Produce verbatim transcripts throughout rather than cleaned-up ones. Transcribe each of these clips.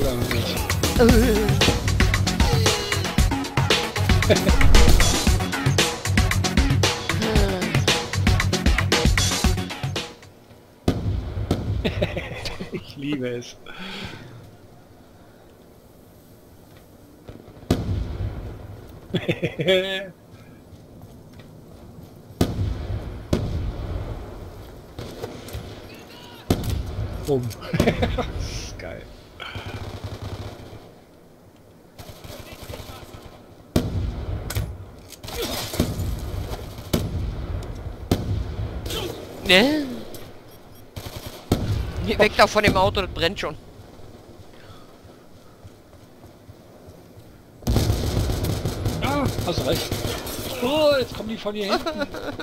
gehandelt. Ich liebe es. Um. Das ist geil. Ne? Weg da von dem Auto, das brennt schon. Ja, hast recht. Oh, jetzt kommen die von hier hinten.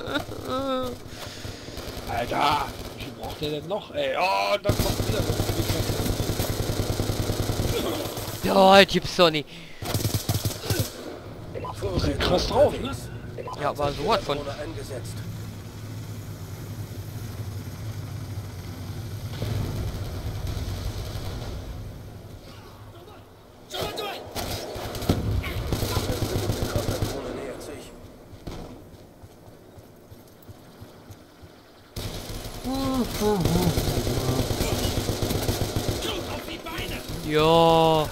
Alter, wie viel braucht der denn noch? Ey, oh, und dann kommt wieder so. Ja, halt gibt's doch nicht. Sieht krass drauf, ne? Ja, aber so was von. Ja.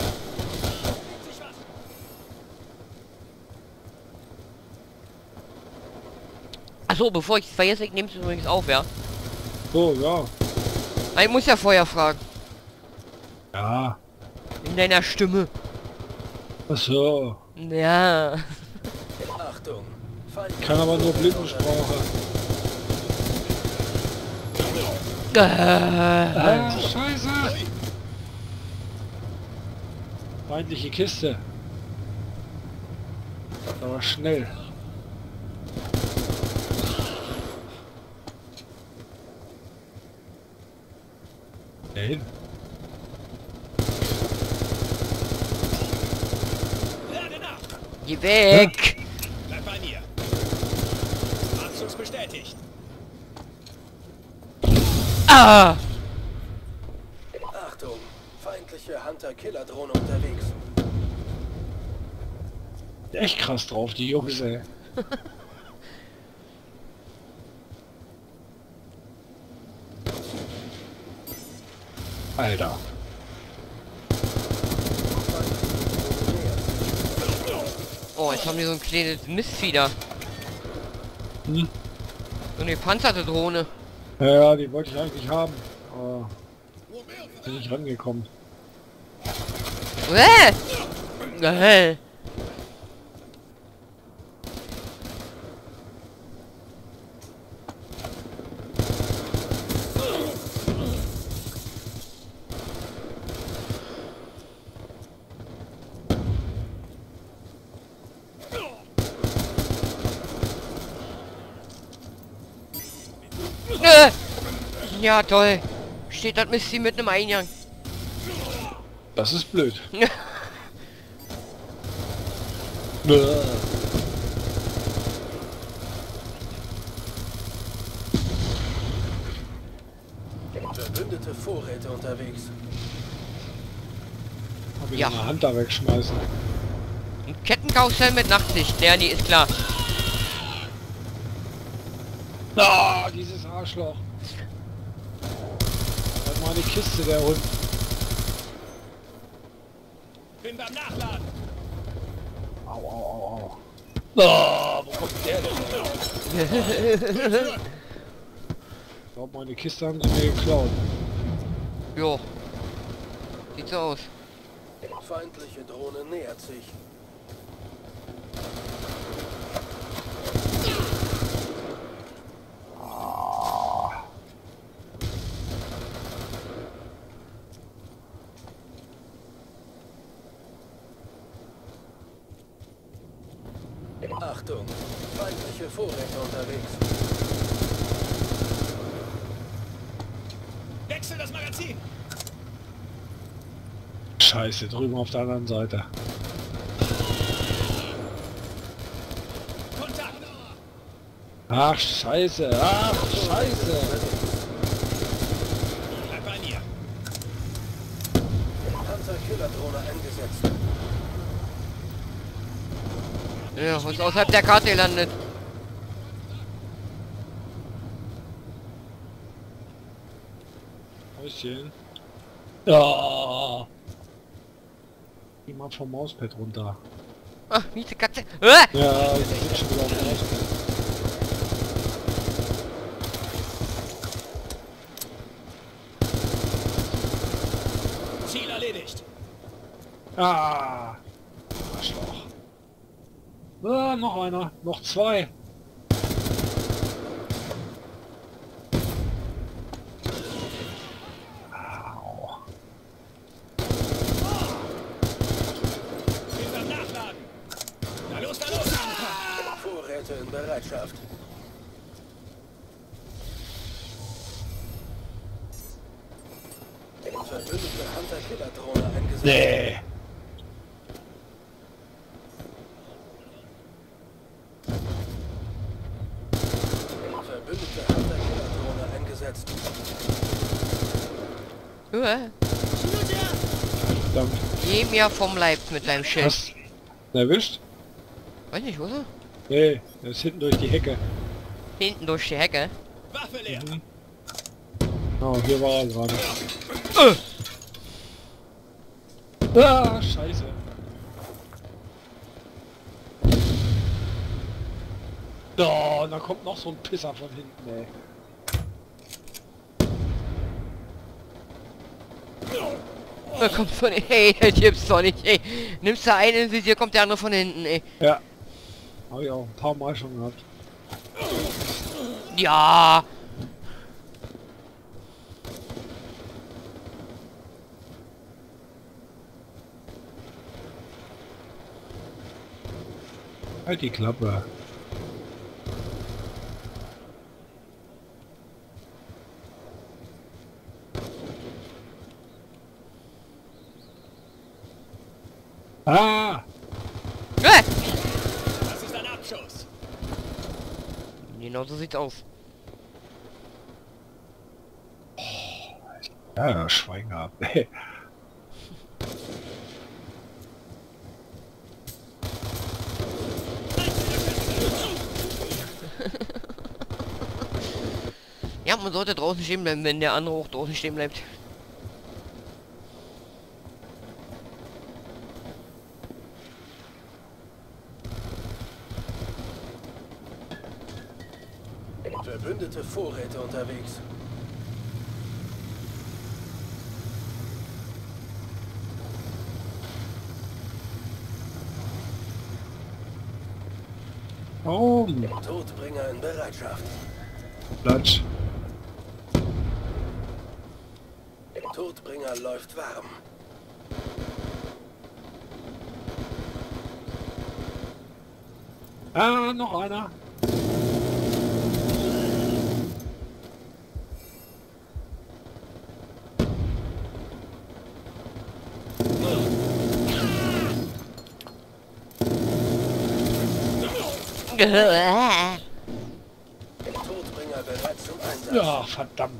Achso, bevor ich es vergesse, ich nehme es übrigens auf, ja. Oh, ja. Ich muss ja vorher fragen. Ja. In deiner Stimme. Ach so. Ja. Achtung. Ich kann aber nur Blindensprache. Äh. Ah, Scheiße. Feindliche Kiste. Aber schnell. Nein. Geh weg! Bleib bei mir. Abschuss bestätigt. Ah! Achtung. Feindliche Hunter-Killer-Drohne unterwegs. Echt krass drauf, die Jungs, ey. Alter. Oh, jetzt haben wir so ein kleines Mistfieder. Hm? So eine gepanzerte Drohne. Ja, ja, die wollte ich eigentlich haben. Aber bin nicht rangekommen. Äh! Äh! Äh! Ja, toll. Steht das Missi mit einem Eingang. Das ist blöd. Verbündete Vorräte unterwegs. Hab ich Ja. eine Hand da wegschmeißen. Ein Kettenkarussell mit Nachtsicht. Ja, die ist klar. Ah, dieses Arschloch. Das war eine Kiste, der Hund. Bin beim Nachladen. Au, au, au, au. Oh, wo kommt der denn? Ich glaube, meine Kiste haben sie mir geklaut. Jo. Sieht so aus. Feindliche Drohne nähert sich. Achtung, feindliche Vorräte unterwegs. Wechsel das Magazin! Scheiße, drüben auf der anderen Seite. Kontakt! Ach, scheiße, ach, scheiße. Bleib bei mir. Hunter-Killer-Drohne eingesetzt. Ja, und außerhalb der Karte landet. Häuschen. Ja. Geh mal vom Mauspad runter. Ach, miese Katze. Ah! Ja, ich bin schon wieder auf dem Mauspad. Ziel erledigt. Ah. Arschloch. Ah, noch einer. Noch zwei. Au. Bin beim Nachladen. Na los, na los. Vorräte in Bereitschaft. Verbündete Hunter-Killer-Drohne eingesetzt. Nee. Verbündete Hunter-Killer-Drohne eingesetzt. Uh, Verdammt. geh mir vom Leib mit deinem Schild. Hast du erwischt? Weiß nicht, oder? Nee, er ist hinten durch die Hecke. Hinten durch die Hecke. Waffe leer. Mhm. Oh, hier war er gerade. Äh. Ah, scheiße. Oh, da kommt noch so ein Pisser von hinten, ey. Da kommt von... Hey, das gibt's doch nicht, ey. Nimmst du einen, hier kommt der andere von hinten, ey. Ja. Habe ich auch ein paar Mal schon gehabt. Ja. Halt die Klappe. Ah! Äh. Das ist ein Abschuss. Genau so sieht's aus. Ja, Schwein gehabt. Ey. Ja, man sollte draußen stehen bleiben, wenn der andere auch draußen stehen bleibt. Verbündete Vorräte unterwegs. Oh, Todbringer in Bereitschaft. Platsch. Todbringer läuft warm. Ah, noch einer. Todbringer bereit zum Einsatz. Ja, verdammt.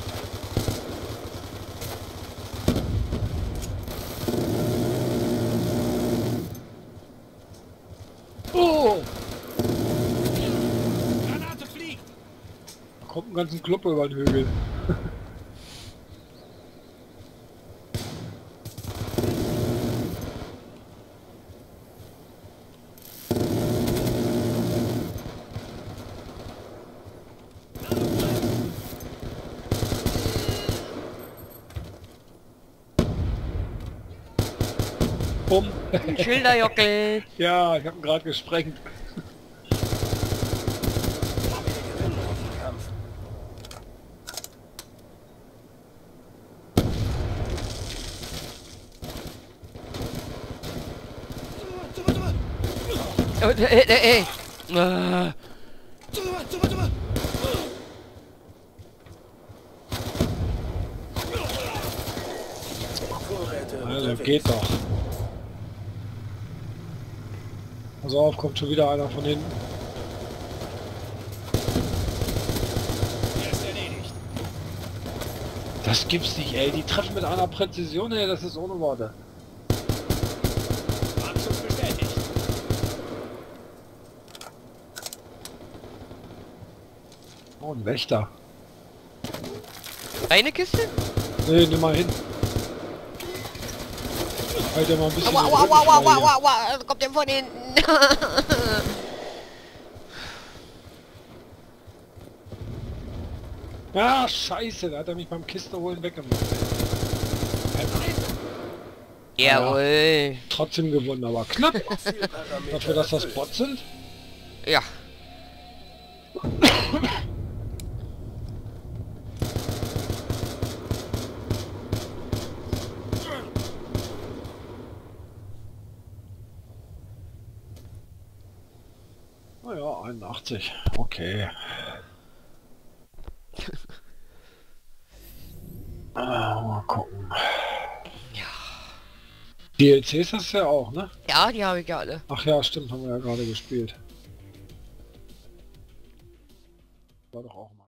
Oh! Granate fliegt. Da kommt ein ganzen Club über den Hügel. Bumm. Schilderjockel. Ja, ich habe ihn gerade gesprengt. Wir gewinnen diesen Kampf. Oh, äh, äh, äh. Ah. Vorräte Also unterwegs. geht doch. Pass auf, kommt schon wieder einer von hinten. Er ist erledigt. Das gibt's nicht, ey. Die treffen mit einer Präzision, ey. Das ist ohne Worte. Abschuss bestätigt. Oh, ein Wächter. Eine Kiste? Nee, nimm mal hin. Alter, mal ein bisschen. Aua, den aua, Rücken aua, aua, frei aua, aua, aua, kommt der von hinten. hier. Ah, scheiße, da hat er mich beim Kiste holen weggemacht. Jawohl. Trotzdem gewonnen, aber knapp. Zielparameter Dafür, dass das erfüllt. Bots sind. Ja. Naja, einundachtzig. Okay. Ah, mal gucken. Ja. D L Cs hast du ja auch, ne? Ja, die habe ich ja alle. Ach ja, stimmt, haben wir ja gerade gespielt. War doch auch mal.